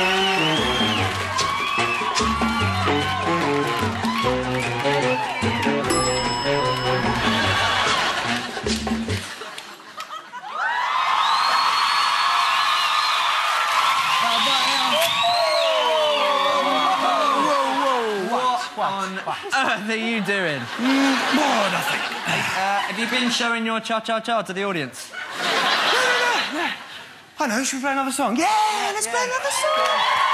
What on earth are you doing? Nothing. Have you been showing your cha-cha-cha to the audience? No. I know, should we play another song? Yeah, let's play another song.